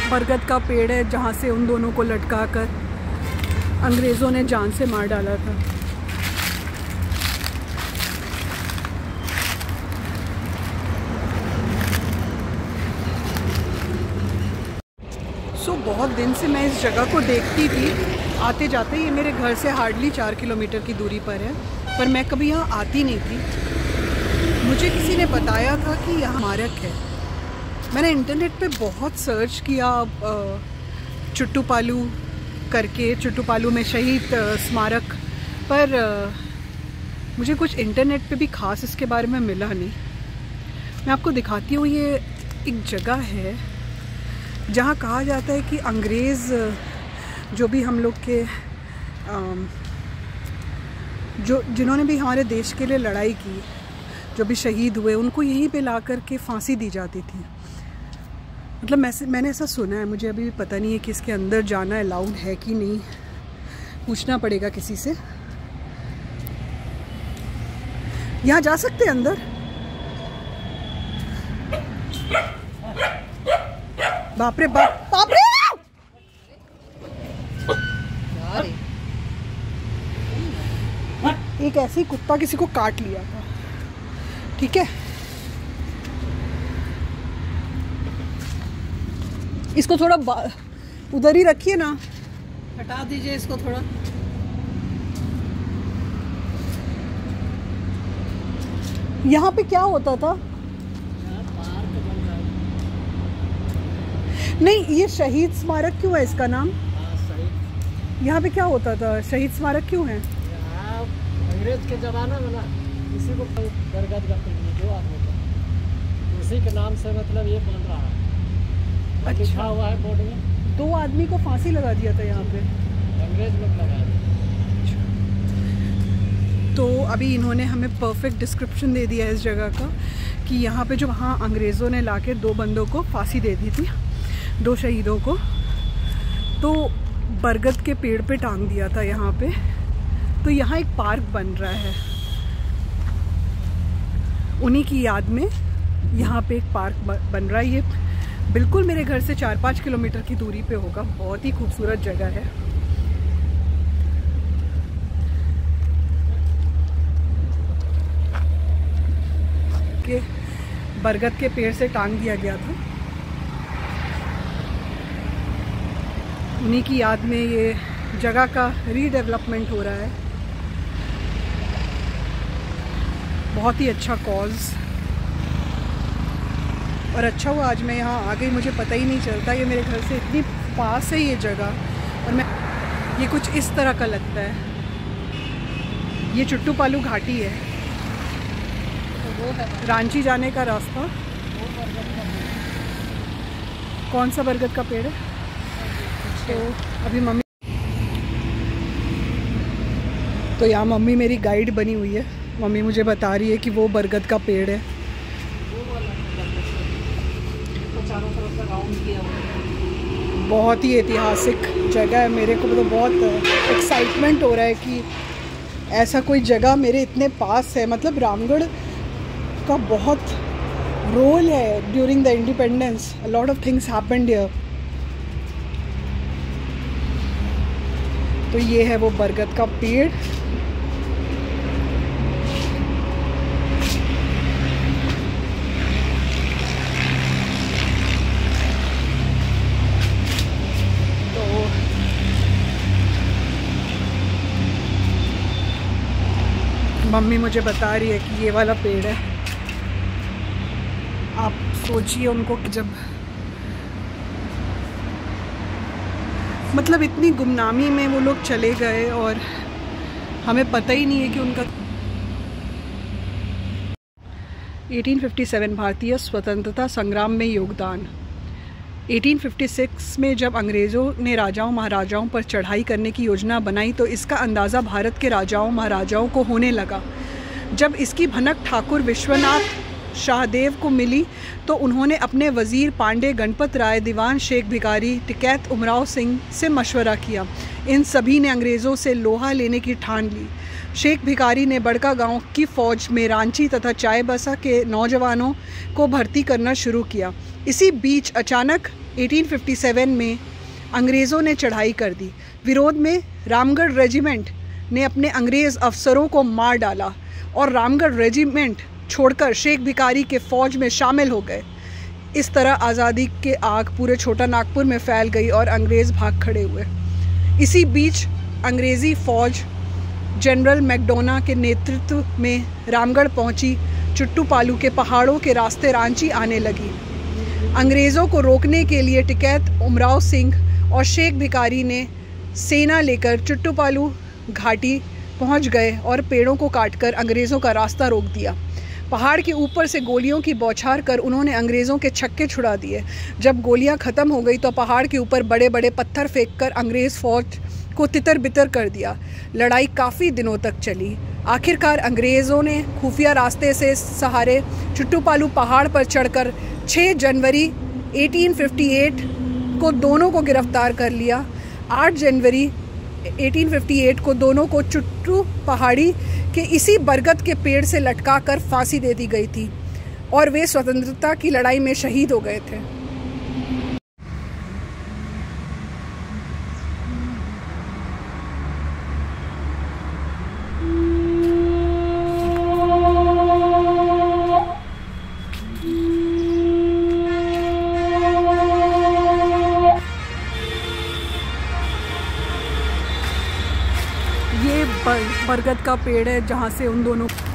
बरगद का पेड़ है जहाँ से उन दोनों को लटका कर अंग्रेज़ों ने जान से मार डाला था। बहुत दिन से मैं इस जगह को देखती थी आते जाते। ये मेरे घर से हार्डली 4 किलोमीटर की दूरी पर है, पर मैं कभी यहाँ आती नहीं थी। मुझे किसी ने बताया था कि यहाँ स्मारक है। मैंने इंटरनेट पे बहुत सर्च किया चुट्टूपालू करके, चुट्टूपालू में शहीद स्मारक, पर मुझे कुछ इंटरनेट पे भी ख़ास इसके बारे में मिला नहीं। मैं आपको दिखाती हूँ। ये एक जगह है जहाँ कहा जाता है कि अंग्रेज़ जो भी हम लोग के जिन्होंने भी हमारे देश के लिए लड़ाई की, जो भी शहीद हुए, उनको यहीं पे ला कर के फांसी दी जाती थी। मतलब मैंने ऐसा सुना है। मुझे अभी भी पता नहीं है कि इसके अंदर जाना अलाउड है कि नहीं, पूछना पड़ेगा किसी से। यहाँ जा सकते हैं अंदर? बाप रे बाप, बाप रे! एक ऐसे ही कुत्ता किसी को काट लिया था। ठीक है, इसको थोड़ा उधर ही रखिए ना, हटा दीजिए इसको थोड़ा। यहाँ पे क्या होता था? नहीं, ये शहीद स्मारक क्यों है इसका नाम? यहाँ पे क्या होता था? शहीद स्मारक क्यों है? अंग्रेज के जमाना में ना इसी को बरगद का पेड़ जो आदमी का, उसी के नाम से मतलब ये बन रहा है। अच्छा, लिखा हुआ है बोर्ड में। 2 आदमी को फांसी लगा दिया था यहाँ पे, अंग्रेज लोग लगा दिए। तो अभी इन्होंने हमें परफेक्ट डिस्क्रिप्शन दे दिया है इस जगह का कि यहाँ पे जो वहाँ अंग्रेज़ों ने लाके 2 बंदों को फांसी दे दी थी, 2 शहीदों को, तो बरगद के पेड़ पे टांग दिया था यहाँ पे। तो यहाँ एक पार्क बन रहा है उन्हीं की याद में। यहाँ पे एक पार्क बन रहा है। ये बिल्कुल मेरे घर से 4-5 किलोमीटर की दूरी पे होगा। बहुत ही खूबसूरत जगह है। के बरगद के पेड़ से टांग दिया गया था। उन्हीं की याद में ये जगह का रीडेवलपमेंट हो रहा है। बहुत ही अच्छा कॉज, और अच्छा हुआ आज मैं यहाँ आ गई। मुझे पता ही नहीं चलता, ये मेरे घर से इतनी पास है ये जगह। और मैं ये कुछ इस तरह का लगता है। ये चुट्टूपालू घाटी है, रांची जाने का रास्ता। कौन सा बरगद का पेड़ है? तो अभी मम्मी, तो यहाँ मम्मी मेरी गाइड बनी हुई है। मम्मी मुझे बता रही है कि वो बरगद का पेड़ है। बहुत ही ऐतिहासिक जगह है। मेरे को तो बहुत एक्साइटमेंट हो रहा है कि ऐसा कोई जगह मेरे इतने पास है। मतलब रामगढ़ का बहुत रोल है during the independence. A lot of things happened here. तो ये है वो बरगद का पेड़। तो मम्मी मुझे बता रही है कि ये वाला पेड़ है। आप सोचिए उनको कि जब मतलब इतनी गुमनामी में वो लोग चले गए और हमें पता ही नहीं है कि उनका 1857 भारतीय स्वतंत्रता संग्राम में योगदान। 1856 में जब अंग्रेज़ों ने राजाओं महाराजाओं पर चढ़ाई करने की योजना बनाई तो इसका अंदाज़ा भारत के राजाओं महाराजाओं को होने लगा। जब इसकी भनक ठाकुर विश्वनाथ शाहदेव को मिली तो उन्होंने अपने वज़ीर पांडे गणपत राय, दीवान शेख भिखारी, टिकैत उमराव सिंह से मशवरा किया। इन सभी ने अंग्रेज़ों से लोहा लेने की ठान ली। शेख भिखारी ने बड़का गांव की फ़ौज में रांची तथा चायबसा के नौजवानों को भर्ती करना शुरू किया। इसी बीच अचानक 1857 में अंग्रेज़ों ने चढ़ाई कर दी। विरोध में रामगढ़ रेजिमेंट ने अपने अंग्रेज़ अफसरों को मार डाला और रामगढ़ रेजिमेंट छोड़कर शेख भिखारी के फ़ौज में शामिल हो गए। इस तरह आज़ादी के आग पूरे छोटा नागपुर में फैल गई और अंग्रेज़ भाग खड़े हुए। इसी बीच अंग्रेज़ी फ़ौज जनरल मैकडोना के नेतृत्व में रामगढ़ पहुंची चुट्टूपालू के पहाड़ों के रास्ते रांची आने लगी। अंग्रेज़ों को रोकने के लिए टिकैत उमराव सिंह और शेख भिखारी ने सेना लेकर चुट्टूपालू घाटी पहुंच गए और पेड़ों को काटकर अंग्रेज़ों का रास्ता रोक दिया। पहाड़ के ऊपर से गोलियों की बौछार कर उन्होंने अंग्रेज़ों के छक्के छुड़ा दिए। जब गोलियां ख़त्म हो गई तो पहाड़ के ऊपर बड़े बड़े पत्थर फेंककर अंग्रेज़ फ़ौज को तितर बितर कर दिया। लड़ाई काफ़ी दिनों तक चली। आखिरकार अंग्रेज़ों ने खुफिया रास्ते से सहारे चुट्टूपालू पहाड़ पर चढ़कर 6 जनवरी 1858 को दोनों को गिरफ्तार कर लिया। 8 जनवरी 1858 को दोनों को चुट्टू पहाड़ी के इसी बरगद के पेड़ से लटका कर फांसी दे दी गई थी और वे स्वतंत्रता की लड़ाई में शहीद हो गए थे। ये बरगद का पेड़ है जहाँ से उन दोनों